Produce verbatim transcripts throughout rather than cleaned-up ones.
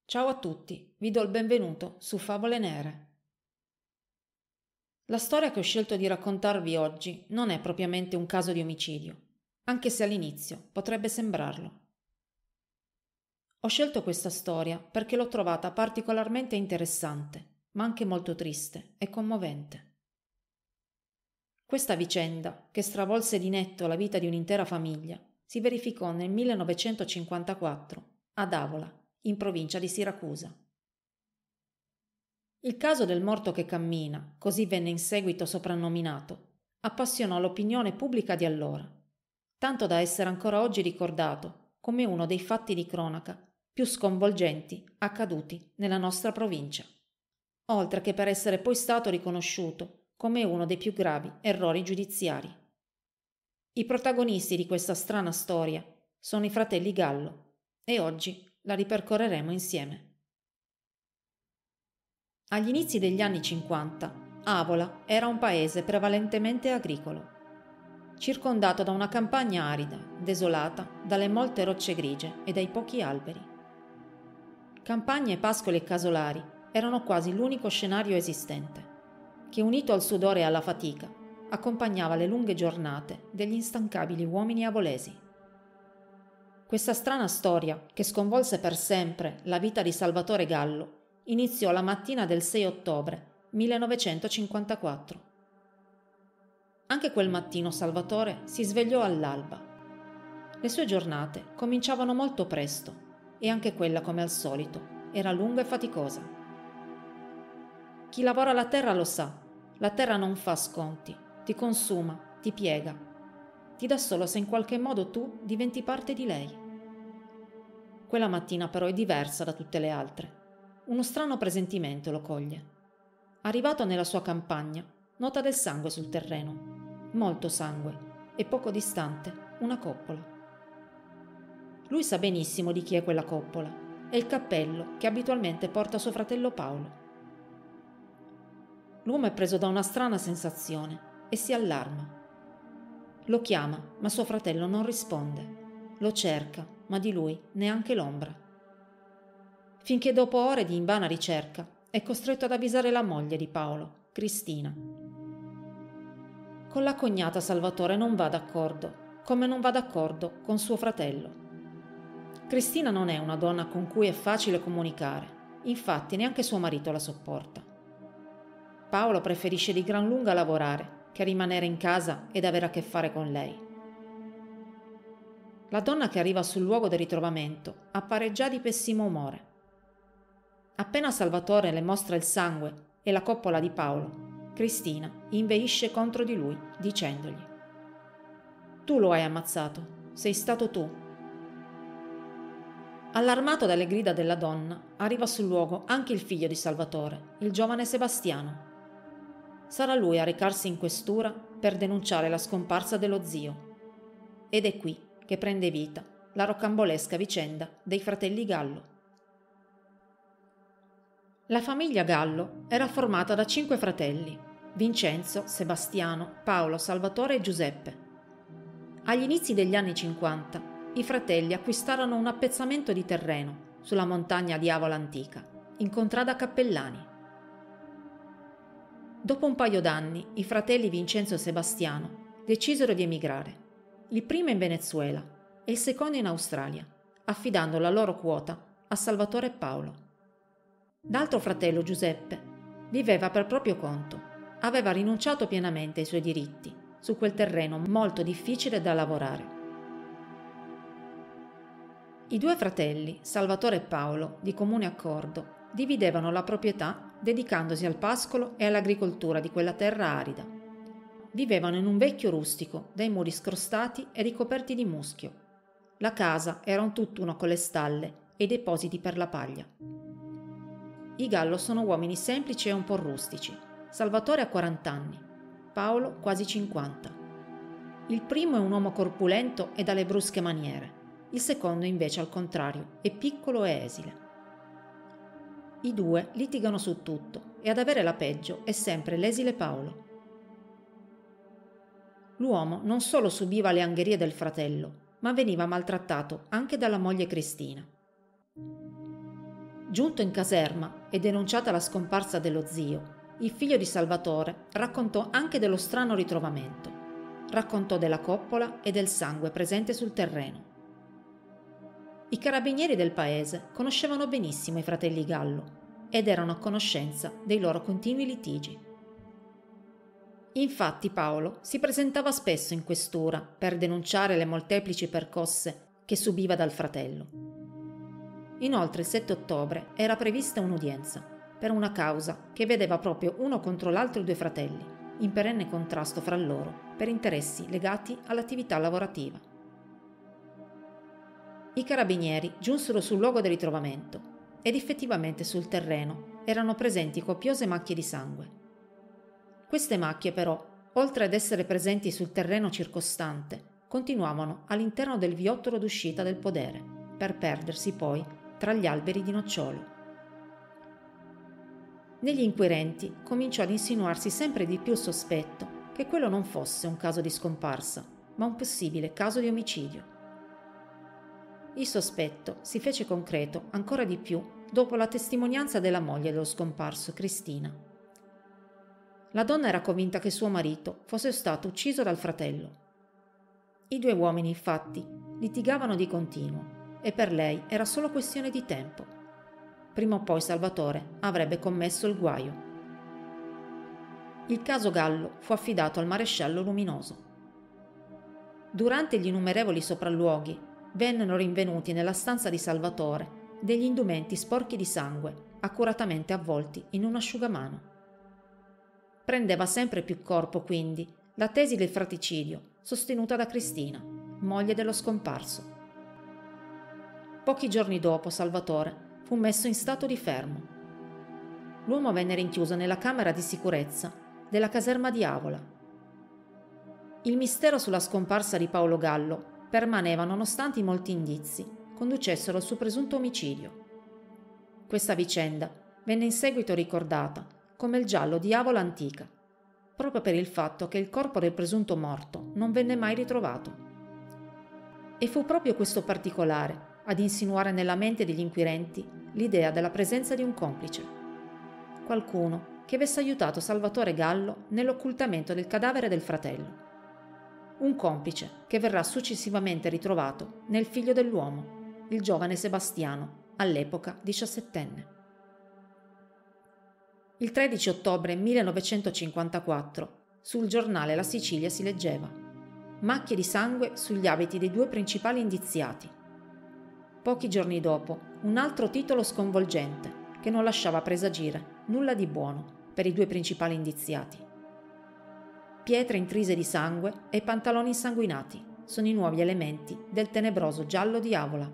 Ciao a tutti, vi do il benvenuto su Favole Nere. La storia che ho scelto di raccontarvi oggi non è propriamente un caso di omicidio, anche se all'inizio potrebbe sembrarlo. Ho scelto questa storia perché l'ho trovata particolarmente interessante, ma anche molto triste e commovente. Questa vicenda, che stravolse di netto la vita di un'intera famiglia, si verificò nel millenovecentocinquantaquattro ad Avola, in provincia di Siracusa. Il caso del morto che cammina, così venne in seguito soprannominato, appassionò l'opinione pubblica di allora, tanto da essere ancora oggi ricordato come uno dei fatti di cronaca più sconvolgenti accaduti nella nostra provincia, oltre che per essere poi stato riconosciuto come uno dei più gravi errori giudiziari. I protagonisti di questa strana storia sono i fratelli Gallo e oggi la ripercorreremo insieme. Agli inizi degli anni cinquanta, Avola era un paese prevalentemente agricolo, circondato da una campagna arida, desolata dalle molte rocce grigie e dai pochi alberi. Campagne, pascoli e casolari erano quasi l'unico scenario esistente, che unito al sudore e alla fatica accompagnava le lunghe giornate degli instancabili uomini avolesi. Questa strana storia, che sconvolse per sempre la vita di Salvatore Gallo, iniziò la mattina del sei ottobre millenovecentocinquantaquattro. Anche quel mattino Salvatore si svegliò all'alba. Le sue giornate cominciavano molto presto e anche quella, come al solito, era lunga e faticosa. Chi lavora la terra lo sa, la terra non fa sconti, ti consuma, ti piega, ti dà solo se in qualche modo tu diventi parte di lei. Quella mattina però è diversa da tutte le altre. Uno strano presentimento lo coglie. Arrivato nella sua campagna, nota del sangue sul terreno, molto sangue, e poco distante una coppola. Lui sa benissimo di chi è quella coppola, è il cappello che abitualmente porta suo fratello Paolo. L'uomo è preso da una strana sensazione e si allarma. Lo chiama, ma suo fratello non risponde. Lo cerca, ma di lui neanche l'ombra. Finché dopo ore di invana ricerca è costretto ad avvisare la moglie di Paolo, Cristina. Con la cognata Salvatore non va d'accordo, come non va d'accordo con suo fratello. Cristina non è una donna con cui è facile comunicare, infatti neanche suo marito la sopporta. Paolo preferisce di gran lunga lavorare che rimanere in casa ed avere a che fare con lei. La donna che arriva sul luogo del ritrovamento appare già di pessimo umore. Appena Salvatore le mostra il sangue e la coppola di Paolo, Cristina inveisce contro di lui, dicendogli: «Tu lo hai ammazzato, sei stato tu». Allarmato dalle grida della donna, arriva sul luogo anche il figlio di Salvatore, il giovane Sebastiano. Sarà lui a recarsi in questura per denunciare la scomparsa dello zio. Ed è qui che prende vita la rocambolesca vicenda dei fratelli Gallo. La famiglia Gallo era formata da cinque fratelli: Vincenzo, Sebastiano, Paolo, Salvatore e Giuseppe. Agli inizi degli anni cinquanta, i fratelli acquistarono un appezzamento di terreno sulla montagna di Avola Antica, in contrada Cappellani. Dopo un paio d'anni, i fratelli Vincenzo e Sebastiano decisero di emigrare, il primo in Venezuela e il secondo in Australia, affidando la loro quota a Salvatore e Paolo. L'altro fratello, Giuseppe, viveva per proprio conto, aveva rinunciato pienamente ai suoi diritti su quel terreno molto difficile da lavorare. I due fratelli, Salvatore e Paolo, di comune accordo, dividevano la proprietà dedicandosi al pascolo e all'agricoltura di quella terra arida. Vivevano in un vecchio rustico, dai muri scrostati e ricoperti di muschio. La casa era un tutt'uno con le stalle e i depositi per la paglia. I Gallo sono uomini semplici e un po' rustici. Salvatore ha quaranta anni, Paolo quasi cinquanta. Il primo è un uomo corpulento e dalle brusche maniere, il secondo invece al contrario è piccolo e esile. I due litigano su tutto e ad avere la peggio è sempre l'esile Paolo. L'uomo non solo subiva le angherie del fratello, ma veniva maltrattato anche dalla moglie Cristina. Giunto in caserma e denunciata la scomparsa dello zio, il figlio di Salvatore raccontò anche dello strano ritrovamento. Raccontò della coppola e del sangue presente sul terreno. I carabinieri del paese conoscevano benissimo i fratelli Gallo ed erano a conoscenza dei loro continui litigi. Infatti Paolo si presentava spesso in questura per denunciare le molteplici percosse che subiva dal fratello. Inoltre il sette ottobre era prevista un'udienza per una causa che vedeva proprio uno contro l'altro i due fratelli, in perenne contrasto fra loro per interessi legati all'attività lavorativa. I carabinieri giunsero sul luogo del ritrovamento ed effettivamente sul terreno erano presenti copiose macchie di sangue. Queste macchie però, oltre ad essere presenti sul terreno circostante, continuavano all'interno del viottolo d'uscita del podere, per perdersi poi tra gli alberi di nocciolo. Negli inquirenti cominciò ad insinuarsi sempre di più il sospetto che quello non fosse un caso di scomparsa, ma un possibile caso di omicidio. Il sospetto si fece concreto ancora di più dopo la testimonianza della moglie dello scomparso, Cristina. La donna era convinta che suo marito fosse stato ucciso dal fratello. I due uomini, infatti, litigavano di continuo e per lei era solo questione di tempo. Prima o poi Salvatore avrebbe commesso il guaio. Il caso Gallo fu affidato al maresciallo Luminoso. Durante gli innumerevoli sopralluoghi vennero rinvenuti nella stanza di Salvatore degli indumenti sporchi di sangue, accuratamente avvolti in un asciugamano. Prendeva sempre più corpo, quindi, la tesi del fraticidio sostenuta da Cristina, moglie dello scomparso. Pochi giorni dopo Salvatore fu messo in stato di fermo. L'uomo venne rinchiuso nella camera di sicurezza della caserma di Avola. Il mistero sulla scomparsa di Paolo Gallo permaneva nonostante i molti indizi conducessero al suo presunto omicidio. Questa vicenda venne in seguito ricordata come il giallo di Avola antica, proprio per il fatto che il corpo del presunto morto non venne mai ritrovato. E fu proprio questo particolare ad insinuare nella mente degli inquirenti l'idea della presenza di un complice, qualcuno che avesse aiutato Salvatore Gallo nell'occultamento del cadavere del fratello. Un complice che verrà successivamente ritrovato nel figlio dell'uomo, il giovane Sebastiano, all'epoca diciassettenne. Il tredici ottobre millenovecentocinquantaquattro sul giornale La Sicilia si leggeva: macchie di sangue sugli abiti dei due principali indiziati. Pochi giorni dopo, un altro titolo sconvolgente che non lasciava presagire nulla di buono per i due principali indiziati. Pietre intrise di sangue e pantaloni insanguinati sono i nuovi elementi del tenebroso giallo di Avola.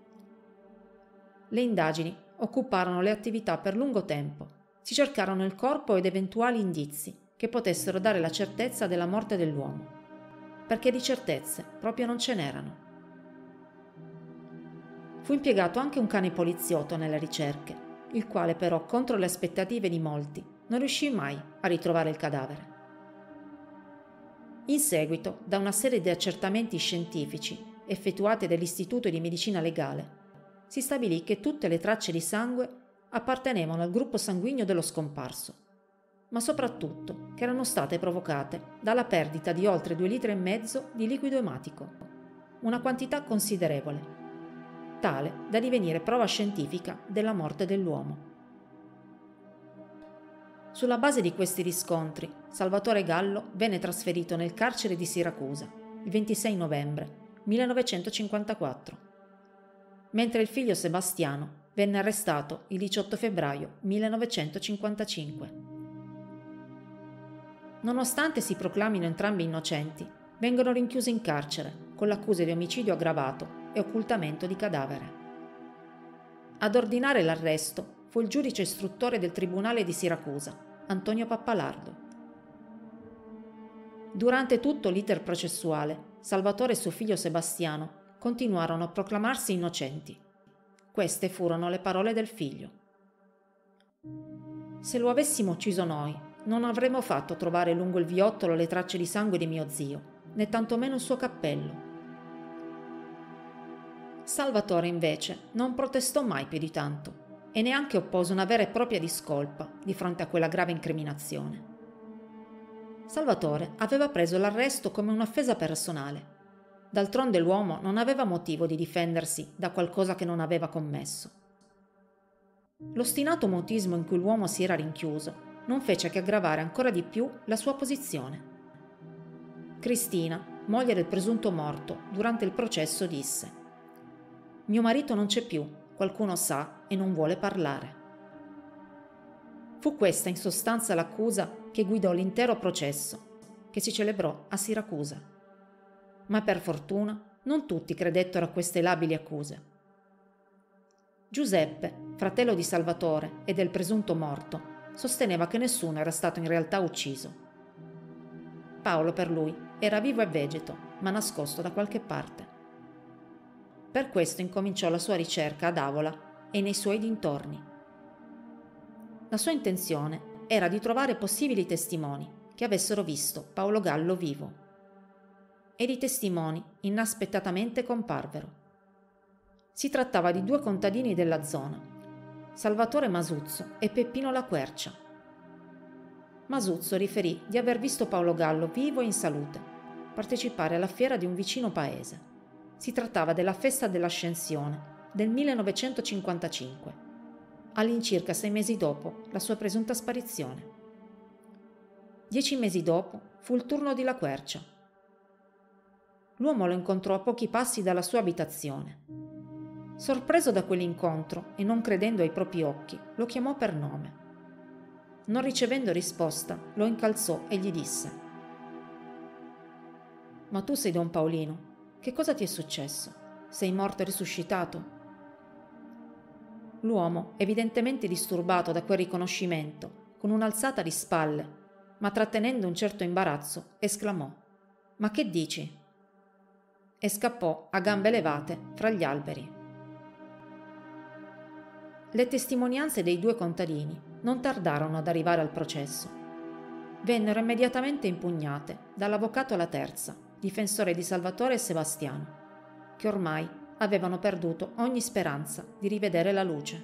Le indagini occuparono le attività per lungo tempo. Si cercarono il corpo ed eventuali indizi che potessero dare la certezza della morte dell'uomo, perché di certezze proprio non ce n'erano. Fu impiegato anche un cane poliziotto nelle ricerche, il quale però, contro le aspettative di molti, non riuscì mai a ritrovare il cadavere. In seguito, da una serie di accertamenti scientifici effettuati dall'Istituto di Medicina Legale, si stabilì che tutte le tracce di sangue appartenevano al gruppo sanguigno dello scomparso, ma soprattutto che erano state provocate dalla perdita di oltre due litri e mezzo di liquido ematico, una quantità considerevole, tale da divenire prova scientifica della morte dell'uomo. Sulla base di questi riscontri, Salvatore Gallo venne trasferito nel carcere di Siracusa il ventisei novembre millenovecentocinquantaquattro, mentre il figlio Sebastiano venne arrestato il diciotto febbraio millenovecentocinquantacinque. Nonostante si proclamino entrambi innocenti, vengono rinchiusi in carcere con l'accusa di omicidio aggravato e occultamento di cadavere. Ad ordinare l'arresto fu il giudice istruttore del Tribunale di Siracusa, Antonio Pappalardo. Durante tutto l'iter processuale, Salvatore e suo figlio Sebastiano continuarono a proclamarsi innocenti. Queste furono le parole del figlio. Se lo avessimo ucciso noi, non avremmo fatto trovare lungo il viottolo le tracce di sangue di mio zio, né tantomeno il suo cappello. Salvatore invece non protestò mai più di tanto e neanche oppose una vera e propria discolpa di fronte a quella grave incriminazione. Salvatore aveva preso l'arresto come un'offesa personale. D'altronde l'uomo non aveva motivo di difendersi da qualcosa che non aveva commesso. L'ostinato mutismo in cui l'uomo si era rinchiuso non fece che aggravare ancora di più la sua posizione. Cristina, moglie del presunto morto, durante il processo disse: «Mio marito non c'è più, qualcuno sa e non vuole parlare». Fu questa in sostanza l'accusa che guidò l'intero processo, che si celebrò a Siracusa. Ma per fortuna non tutti credettero a queste labili accuse. Giuseppe, fratello di Salvatore e del presunto morto, sosteneva che nessuno era stato in realtà ucciso. Paolo, per lui, era vivo e vegeto, ma nascosto da qualche parte. Per questo incominciò la sua ricerca ad Avola e nei suoi dintorni. La sua intenzione era di trovare possibili testimoni che avessero visto Paolo Gallo vivo. Ed i testimoni inaspettatamente comparvero. Si trattava di due contadini della zona, Salvatore Masuzzo e Peppino La Quercia. Masuzzo riferì di aver visto Paolo Gallo vivo e in salute partecipare alla fiera di un vicino paese. Si trattava della festa dell'Ascensione del millenovecentocinquantacinque, all'incirca sei mesi dopo la sua presunta sparizione. Dieci mesi dopo fu il turno di La Quercia. L'uomo lo incontrò a pochi passi dalla sua abitazione. Sorpreso da quell'incontro e non credendo ai propri occhi, lo chiamò per nome. Non ricevendo risposta, lo incalzò e gli disse: «Ma tu sei Don Paolino, che cosa ti è successo? Sei morto e risuscitato?» L'uomo, evidentemente disturbato da quel riconoscimento, con un'alzata di spalle, ma trattenendo un certo imbarazzo, esclamò: «Ma che dici?» E scappò a gambe levate fra gli alberi. Le testimonianze dei due contadini non tardarono ad arrivare al processo. Vennero immediatamente impugnate dall'avvocato La Terza, difensore di Salvatore e Sebastiano, che ormai avevano perduto ogni speranza di rivedere la luce.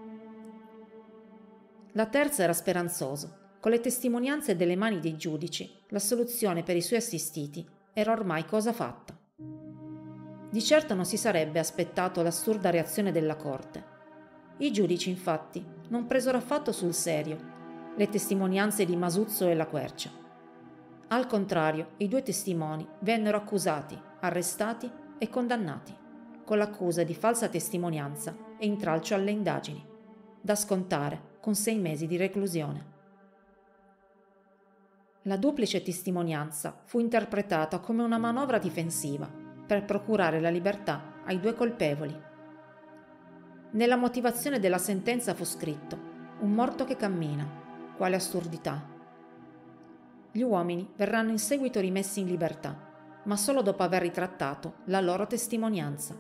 La Terza era speranzoso. Con le testimonianze delle mani dei giudici, l'assoluzione per i suoi assistiti era ormai cosa fatta. Di certo non si sarebbe aspettato l'assurda reazione della Corte. I giudici, infatti, non presero affatto sul serio le testimonianze di Masuzzo e La Quercia. Al contrario, i due testimoni vennero accusati, arrestati e condannati, con l'accusa di falsa testimonianza e intralcio alle indagini, da scontare con sei mesi di reclusione. La duplice testimonianza fu interpretata come una manovra difensiva per procurare la libertà ai due colpevoli. Nella motivazione della sentenza fu scritto: «Un morto che cammina». Quale assurdità! Gli uomini verranno in seguito rimessi in libertà, ma solo dopo aver ritrattato la loro testimonianza.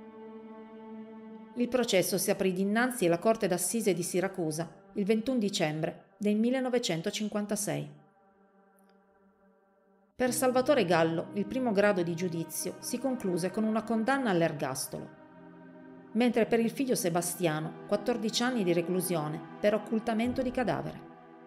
Il processo si aprì dinanzi alla Corte d'Assise di Siracusa il ventuno dicembre del millenovecentocinquantasei. Per Salvatore Gallo il primo grado di giudizio si concluse con una condanna all'ergastolo, mentre per il figlio Sebastiano quattordici anni di reclusione per occultamento di cadavere.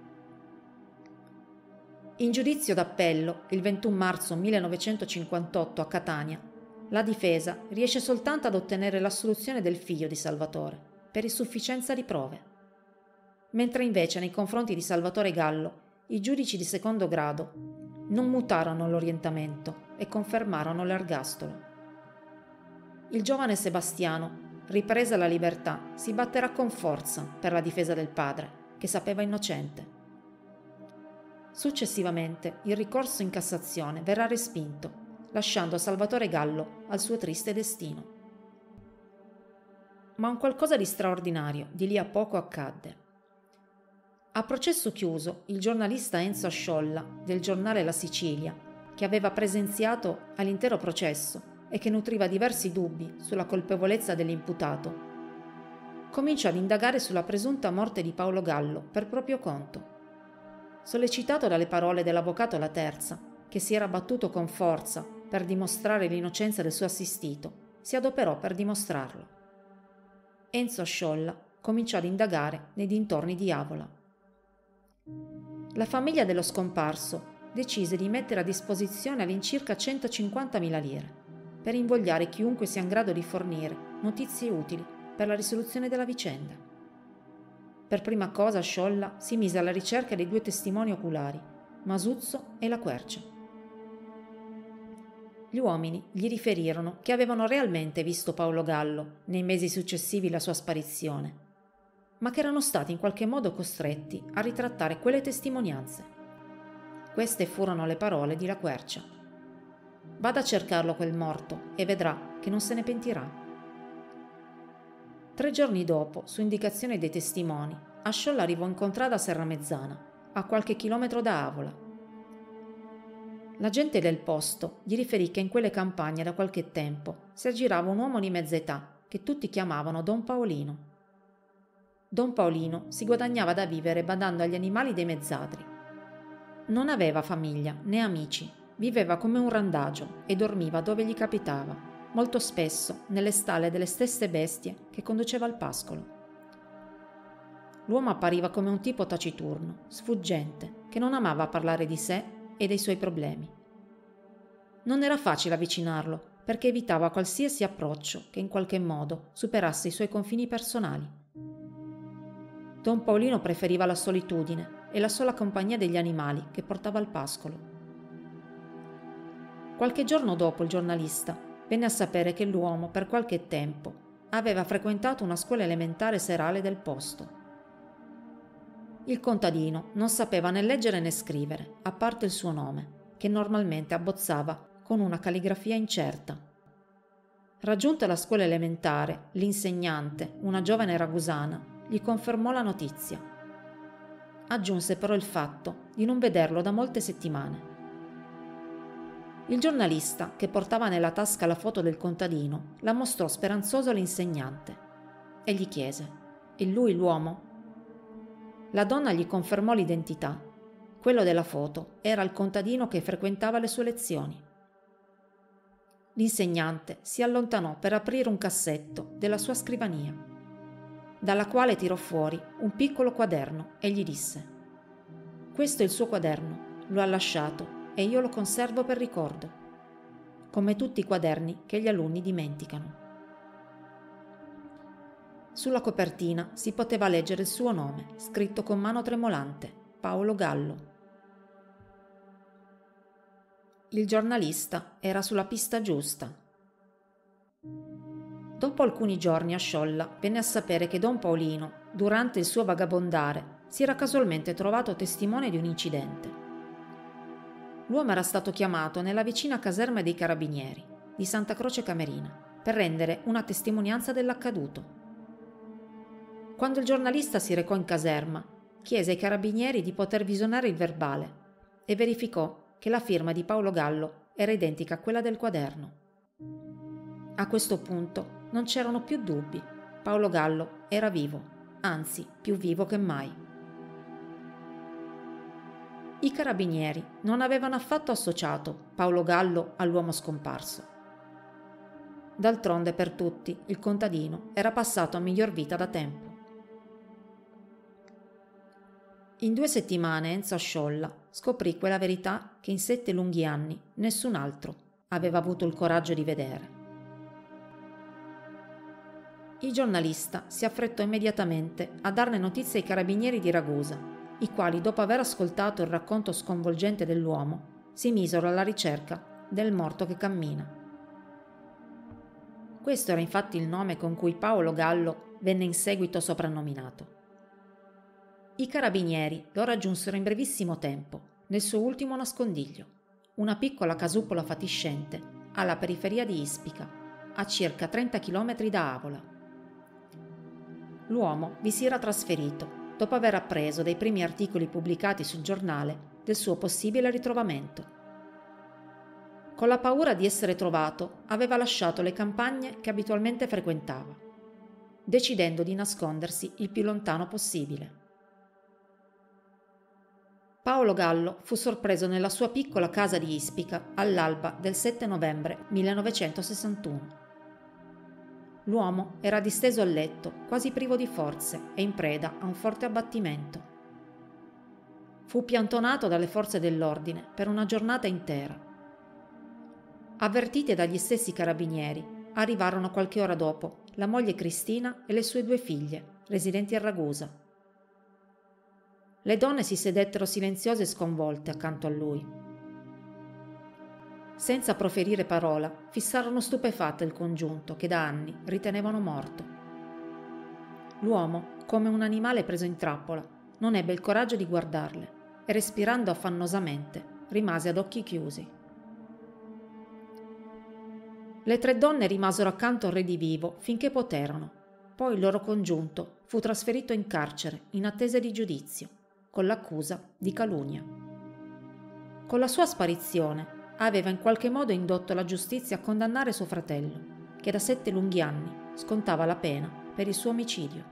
In giudizio d'appello, il ventuno marzo millenovecentocinquantotto a Catania, la difesa riesce soltanto ad ottenere l'assoluzione del figlio di Salvatore per insufficienza di prove, mentre invece nei confronti di Salvatore Gallo i giudici di secondo grado non mutarono l'orientamento e confermarono l'ergastolo. Il giovane Sebastiano, ripresa la libertà, si batterà con forza per la difesa del padre, che sapeva innocente. Successivamente il ricorso in Cassazione verrà respinto, lasciando Salvatore Gallo al suo triste destino. Ma un qualcosa di straordinario di lì a poco accadde. A processo chiuso, il giornalista Enzo Asciolla, del giornale La Sicilia, che aveva presenziato all'intero processo e che nutriva diversi dubbi sulla colpevolezza dell'imputato, cominciò ad indagare sulla presunta morte di Paolo Gallo per proprio conto. Sollecitato dalle parole dell'avvocato La Terza, che si era battuto con forza per dimostrare l'innocenza del suo assistito, si adoperò per dimostrarlo. Enzo Asciolla cominciò ad indagare nei dintorni di Avola. La famiglia dello scomparso decise di mettere a disposizione all'incirca centocinquantamila lire per invogliare chiunque sia in grado di fornire notizie utili per la risoluzione della vicenda. Per prima cosa Sciolla si mise alla ricerca dei due testimoni oculari, Masuzzo e La Quercia. Gli uomini gli riferirono che avevano realmente visto Paolo Gallo nei mesi successivi alla sua sparizione, ma che erano stati in qualche modo costretti a ritrattare quelle testimonianze. Queste furono le parole di La Quercia. Vada a cercarlo quel morto e vedrà che non se ne pentirà. Tre giorni dopo, su indicazione dei testimoni, a Sciolla arrivò in contrada a Serramezzana, a qualche chilometro da Avola. La gente del posto gli riferì che in quelle campagne da qualche tempo si aggirava un uomo di mezza età che tutti chiamavano Don Paolino. Don Paolino si guadagnava da vivere badando agli animali dei mezzadri. Non aveva famiglia né amici, viveva come un randagio e dormiva dove gli capitava, molto spesso nelle stalle delle stesse bestie che conduceva al pascolo. L'uomo appariva come un tipo taciturno, sfuggente, che non amava parlare di sé e dei suoi problemi. Non era facile avvicinarlo perché evitava qualsiasi approccio che in qualche modo superasse i suoi confini personali. Don Paolino preferiva la solitudine e la sola compagnia degli animali che portava al pascolo. Qualche giorno dopo il giornalista venne a sapere che l'uomo per qualche tempo aveva frequentato una scuola elementare serale del posto. Il contadino non sapeva né leggere né scrivere, a parte il suo nome, che normalmente abbozzava con una calligrafia incerta. Raggiunta la scuola elementare, l'insegnante, una giovane ragusana, gli confermò la notizia. Aggiunse però il fatto di non vederlo da molte settimane. Il giornalista, che portava nella tasca la foto del contadino, la mostrò speranzoso all'insegnante e gli chiese: «E lui l'uomo?» La donna gli confermò l'identità. Quello della foto era il contadino che frequentava le sue lezioni. L'insegnante si allontanò per aprire un cassetto della sua scrivania, dalla quale tirò fuori un piccolo quaderno e gli disse: «Questo è il suo quaderno, lo ha lasciato e io lo conservo per ricordo, come tutti i quaderni che gli alunni dimenticano». Sulla copertina si poteva leggere il suo nome, scritto con mano tremolante: Paolo Gallo. Il giornalista era sulla pista giusta. Dopo alcuni giorni a Sciolla venne a sapere che Don Paolino, durante il suo vagabondare, si era casualmente trovato testimone di un incidente. L'uomo era stato chiamato nella vicina caserma dei Carabinieri di Santa Croce Camerina per rendere una testimonianza dell'accaduto. Quando il giornalista si recò in caserma, chiese ai carabinieri di poter visionare il verbale e verificò che la firma di Paolo Gallo era identica a quella del quaderno. A questo punto non c'erano più dubbi. Paolo Gallo era vivo, anzi più vivo che mai. I carabinieri non avevano affatto associato Paolo Gallo all'uomo scomparso. D'altronde per tutti il contadino era passato a miglior vita da tempo. In due settimane Enzo a Sciolla scoprì quella verità che in sette lunghi anni nessun altro aveva avuto il coraggio di vedere. Il giornalista si affrettò immediatamente a darne notizie ai carabinieri di Ragusa, i quali, dopo aver ascoltato il racconto sconvolgente dell'uomo, si misero alla ricerca del morto che cammina. Questo era infatti il nome con cui Paolo Gallo venne in seguito soprannominato. I carabinieri lo raggiunsero in brevissimo tempo, nel suo ultimo nascondiglio, una piccola casupola fatiscente alla periferia di Ispica, a circa trenta chilometri da Avola. L'uomo vi si era trasferito dopo aver appreso dai primi articoli pubblicati sul giornale del suo possibile ritrovamento. Con la paura di essere trovato, aveva lasciato le campagne che abitualmente frequentava, decidendo di nascondersi il più lontano possibile. Paolo Gallo fu sorpreso nella sua piccola casa di Ispica all'alba del sette novembre millenovecentosessantuno. L'uomo era disteso a letto, quasi privo di forze e in preda a un forte abbattimento. Fu piantonato dalle forze dell'ordine per una giornata intera. Avvertite dagli stessi carabinieri, arrivarono qualche ora dopo la moglie Cristina e le sue due figlie, residenti a Ragusa. Le donne si sedettero silenziose e sconvolte accanto a lui. Senza proferire parola, fissarono stupefatte il congiunto che da anni ritenevano morto. L'uomo, come un animale preso in trappola, non ebbe il coraggio di guardarle e, respirando affannosamente, rimase ad occhi chiusi. Le tre donne rimasero accanto al redivivo finché poterono. Poi il loro congiunto fu trasferito in carcere in attesa di giudizio, con l'accusa di calunnia. Con la sua sparizione aveva in qualche modo indotto la giustizia a condannare suo fratello, che da sette lunghi anni scontava la pena per il suo omicidio.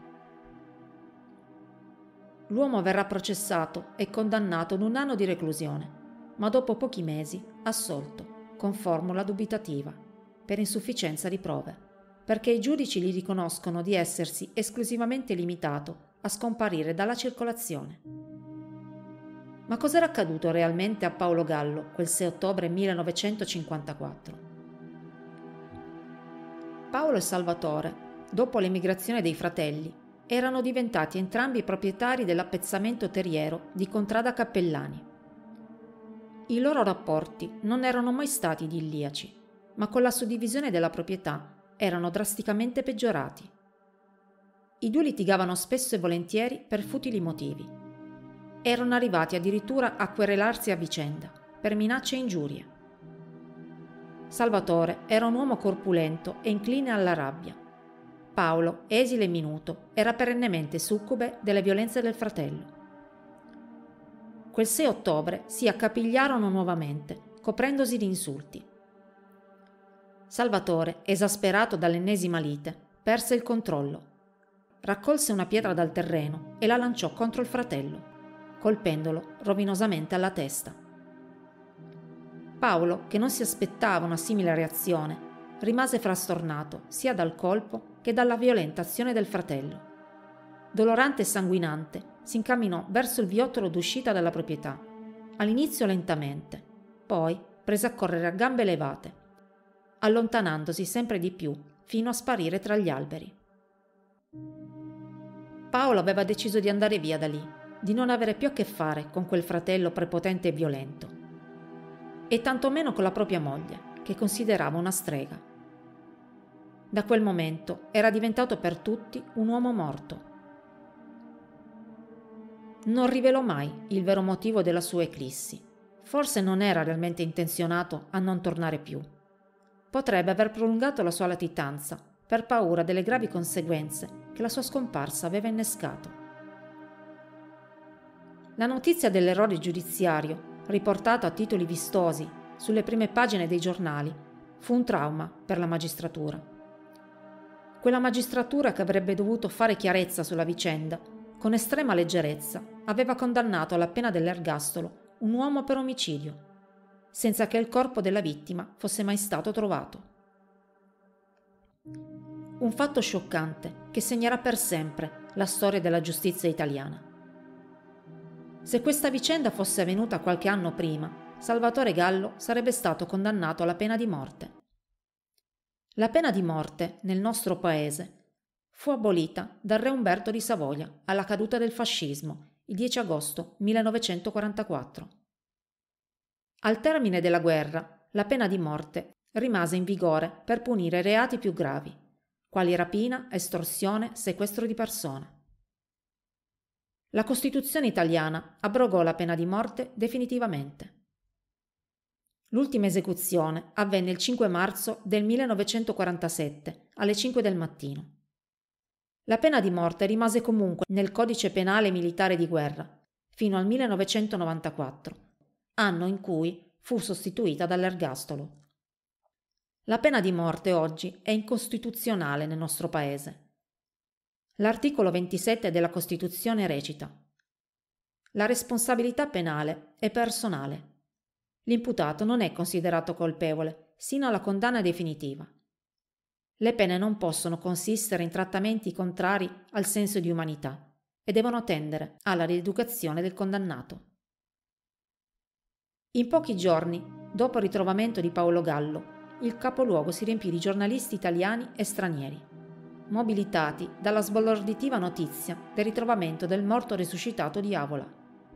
L'uomo verrà processato e condannato ad un anno di reclusione, ma dopo pochi mesi assolto, con formula dubitativa, per insufficienza di prove, perché i giudici gli riconoscono di essersi esclusivamente limitato a scomparire dalla circolazione. Ma cos'era accaduto realmente a Paolo Gallo quel sei ottobre millenovecentocinquantaquattro? Paolo e Salvatore, dopo l'emigrazione dei fratelli, erano diventati entrambi proprietari dell'appezzamento terriero di Contrada Cappellani. I loro rapporti non erano mai stati idilliaci, ma con la suddivisione della proprietà erano drasticamente peggiorati. I due litigavano spesso e volentieri per futili motivi. Erano arrivati addirittura a querelarsi a vicenda, per minacce e ingiurie. Salvatore era un uomo corpulento e incline alla rabbia. Paolo, esile e minuto, era perennemente succube delle violenze del fratello. Quel sei ottobre si accapigliarono nuovamente, coprendosi di insulti. Salvatore, esasperato dall'ennesima lite, perse il controllo. Raccolse una pietra dal terreno e la lanciò contro il fratello, colpendolo rovinosamente alla testa. Paolo, che non si aspettava una simile reazione, rimase frastornato sia dal colpo che dalla violenta azione del fratello. Dolorante e sanguinante, si incamminò verso il viottolo d'uscita dalla proprietà, all'inizio lentamente, poi prese a correre a gambe levate, allontanandosi sempre di più fino a sparire tra gli alberi. Paolo aveva deciso di andare via da lì, di non avere più a che fare con quel fratello prepotente e violento, e tantomeno con la propria moglie, che considerava una strega. Da quel momento era diventato per tutti un uomo morto. Non rivelò mai il vero motivo della sua eclissi. Forse non era realmente intenzionato a non tornare più. Potrebbe aver prolungato la sua latitanza per paura delle gravi conseguenze che la sua scomparsa aveva innescato. La notizia dell'errore giudiziario, riportata a titoli vistosi sulle prime pagine dei giornali, fu un trauma per la magistratura. Quella magistratura che avrebbe dovuto fare chiarezza sulla vicenda, con estrema leggerezza, aveva condannato alla pena dell'ergastolo un uomo per omicidio, senza che il corpo della vittima fosse mai stato trovato. Un fatto scioccante che segnerà per sempre la storia della giustizia italiana. Se questa vicenda fosse avvenuta qualche anno prima, Salvatore Gallo sarebbe stato condannato alla pena di morte. La pena di morte, nel nostro paese, fu abolita dal re Umberto di Savoia alla caduta del fascismo, il dieci agosto millenovecentoquarantaquattro. Al termine della guerra, la pena di morte rimase in vigore per punire reati più gravi, quali rapina, estorsione, sequestro di persona. La Costituzione italiana abrogò la pena di morte definitivamente. L'ultima esecuzione avvenne il cinque marzo del millenovecentoquarantasette alle cinque del mattino. La pena di morte rimase comunque nel Codice Penale Militare di Guerra fino al millenovecentonovantaquattro, anno in cui fu sostituita dall'ergastolo. La pena di morte oggi è incostituzionale nel nostro paese. L'articolo ventisette della Costituzione recita: la responsabilità penale è personale. L'imputato non è considerato colpevole sino alla condanna definitiva. Le pene non possono consistere in trattamenti contrari al senso di umanità e devono tendere alla rieducazione del condannato. In pochi giorni, dopo il ritrovamento di Paolo Gallo, il capoluogo si riempì di giornalisti italiani e stranieri, mobilitati dalla sbalorditiva notizia del ritrovamento del morto resuscitato di Avola.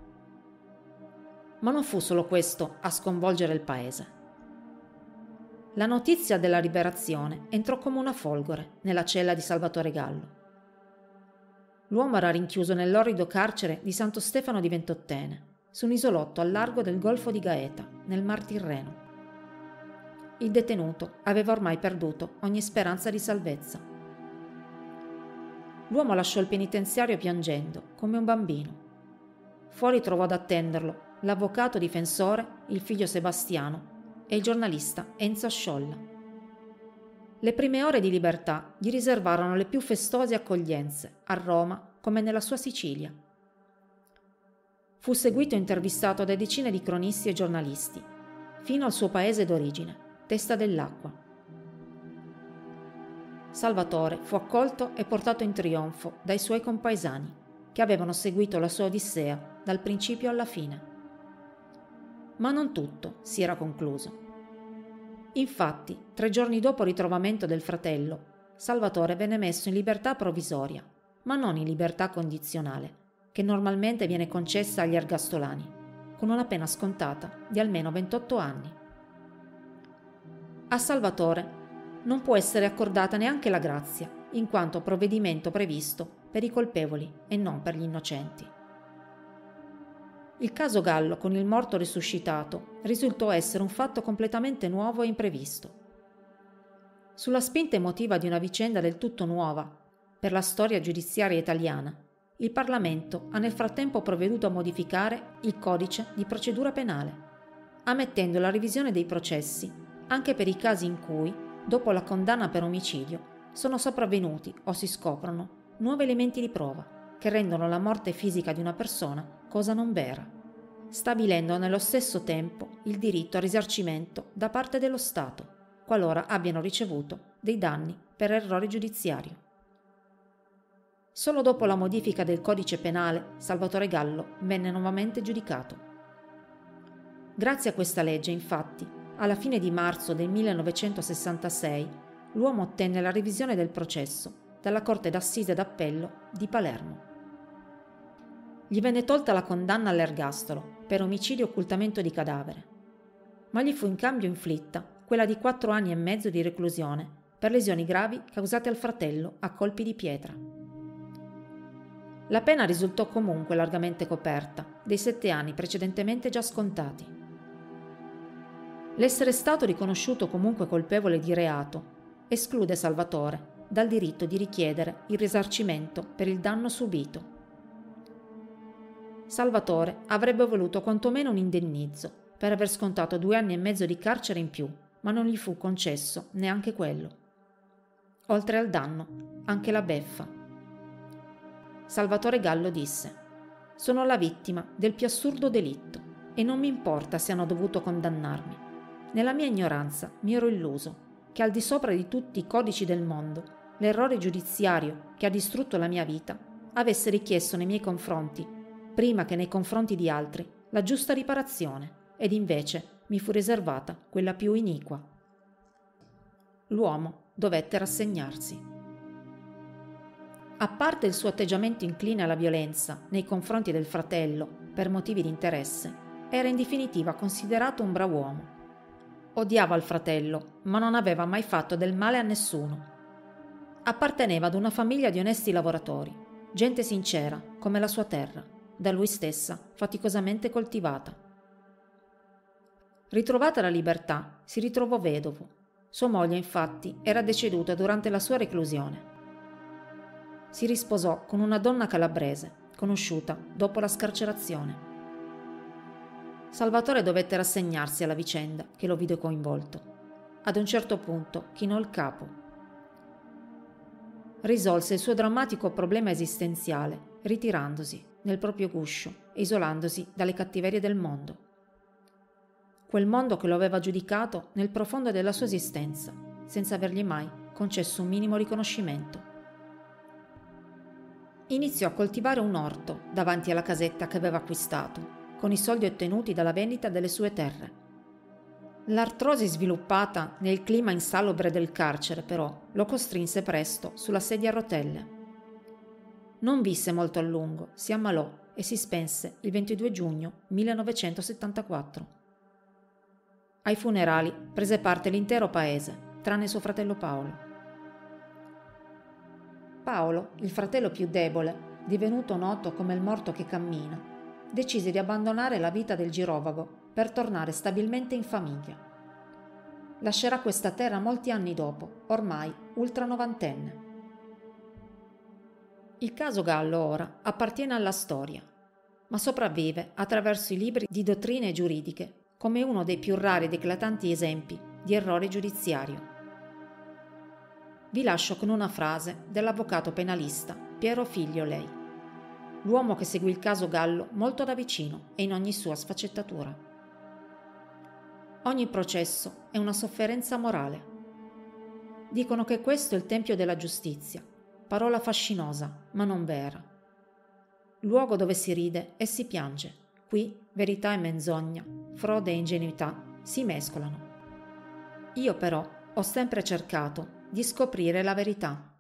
Ma non fu solo questo a sconvolgere il paese. La notizia della liberazione entrò come una folgore nella cella di Salvatore Gallo. L'uomo era rinchiuso nell'orrido carcere di Santo Stefano di Ventottene, su un isolotto al largo del Golfo di Gaeta, nel Mar Tirreno. Il detenuto aveva ormai perduto ogni speranza di salvezza. L'uomo lasciò il penitenziario piangendo, come un bambino. Fuori trovò ad attenderlo l'avvocato difensore, il figlio Sebastiano, e il giornalista Enzo Sciolla. Le prime ore di libertà gli riservarono le più festose accoglienze, a Roma come nella sua Sicilia. Fu seguito e intervistato da decine di cronisti e giornalisti, fino al suo paese d'origine, Testa dell'Acqua. Salvatore fu accolto e portato in trionfo dai suoi compaesani, che avevano seguito la sua odissea dal principio alla fine. Ma non tutto si era concluso. Infatti, tre giorni dopo il ritrovamento del fratello, Salvatore venne messo in libertà provvisoria, ma non in libertà condizionale, che normalmente viene concessa agli ergastolani, con una pena scontata di almeno ventotto anni. A Salvatore non può essere accordata neanche la grazia, in quanto provvedimento previsto per i colpevoli e non per gli innocenti. Il caso Gallo con il morto risuscitato risultò essere un fatto completamente nuovo e imprevisto. Sulla spinta emotiva di una vicenda del tutto nuova per la storia giudiziaria italiana, il Parlamento ha nel frattempo provveduto a modificare il codice di procedura penale, ammettendo la revisione dei processi anche per i casi in cui, dopo la condanna per omicidio, sono sopravvenuti o si scoprono nuovi elementi di prova che rendono la morte fisica di una persona cosa non vera, stabilendo nello stesso tempo il diritto al risarcimento da parte dello Stato, qualora abbiano ricevuto dei danni per errore giudiziario. Solo dopo la modifica del codice penale, Salvatore Gallo venne nuovamente giudicato. Grazie a questa legge, infatti, alla fine di marzo del millenovecentosessantasei, l'uomo ottenne la revisione del processo dalla Corte d'Assise d'Appello di Palermo. Gli venne tolta la condanna all'ergastolo per omicidio e occultamento di cadavere, ma gli fu in cambio inflitta quella di quattro anni e mezzo di reclusione per lesioni gravi causate al fratello a colpi di pietra. La pena risultò comunque largamente coperta dei sette anni precedentemente già scontati. L'essere stato riconosciuto comunque colpevole di reato esclude Salvatore dal diritto di richiedere il risarcimento per il danno subito. Salvatore avrebbe voluto quantomeno un indennizzo per aver scontato due anni e mezzo di carcere in più, ma non gli fu concesso neanche quello. Oltre al danno, anche la beffa. Salvatore Gallo disse: «Sono la vittima del più assurdo delitto e non mi importa se hanno dovuto condannarmi. Nella mia ignoranza mi ero illuso che al di sopra di tutti i codici del mondo l'errore giudiziario che ha distrutto la mia vita avesse richiesto nei miei confronti, prima che nei confronti di altri, la giusta riparazione, ed invece mi fu riservata quella più iniqua». L'uomo dovette rassegnarsi. A parte il suo atteggiamento incline alla violenza nei confronti del fratello per motivi di interesse, era in definitiva considerato un brav'uomo. Odiava il fratello, ma non aveva mai fatto del male a nessuno. Apparteneva ad una famiglia di onesti lavoratori, gente sincera come la sua terra, da lui stessa faticosamente coltivata. Ritrovata la libertà, si ritrovò vedovo. Sua moglie, infatti, era deceduta durante la sua reclusione. Si risposò con una donna calabrese, conosciuta dopo la scarcerazione. Salvatore dovette rassegnarsi alla vicenda che lo vide coinvolto. Ad un certo punto chinò il capo. Risolse il suo drammatico problema esistenziale ritirandosi nel proprio guscio e isolandosi dalle cattiverie del mondo. Quel mondo che lo aveva giudicato nel profondo della sua esistenza, senza avergli mai concesso un minimo riconoscimento. Iniziò a coltivare un orto davanti alla casetta che aveva acquistato, con i soldi ottenuti dalla vendita delle sue terre. L'artrosi sviluppata nel clima insalubre del carcere, però, lo costrinse presto sulla sedia a rotelle. Non visse molto a lungo, si ammalò e si spense il ventidue giugno millenovecentosettantaquattro. Ai funerali prese parte l'intero paese, tranne suo fratello Paolo. Paolo, il fratello più debole, divenuto noto come il morto che cammina, decise di abbandonare la vita del girovago per tornare stabilmente in famiglia. Lascerà questa terra molti anni dopo, ormai ultranovantenne. Il caso Gallo ora appartiene alla storia, ma sopravvive attraverso i libri di dottrine giuridiche come uno dei più rari ed eclatanti esempi di errore giudiziario. Vi lascio con una frase dell'avvocato penalista Piero Figlio Lei, l'uomo che seguì il caso Gallo molto da vicino e in ogni sua sfaccettatura. Ogni processo è una sofferenza morale. Dicono che questo è il tempio della giustizia, parola fascinosa, ma non vera. Luogo dove si ride e si piange. Qui verità e menzogna, frode e ingenuità si mescolano. Io però ho sempre cercato di scoprire la verità.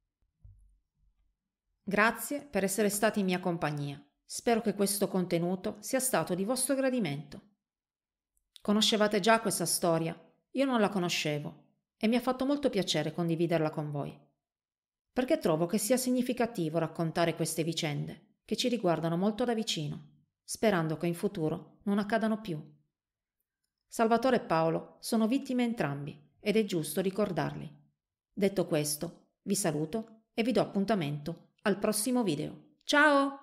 Grazie per essere stati in mia compagnia. Spero che questo contenuto sia stato di vostro gradimento. Conoscevate già questa storia? Io non la conoscevo e mi ha fatto molto piacere condividerla con voi, perché trovo che sia significativo raccontare queste vicende che ci riguardano molto da vicino, sperando che in futuro non accadano più. Salvatore e Paolo sono vittime entrambi ed è giusto ricordarli. Detto questo, vi saluto e vi do appuntamento al prossimo video. Ciao!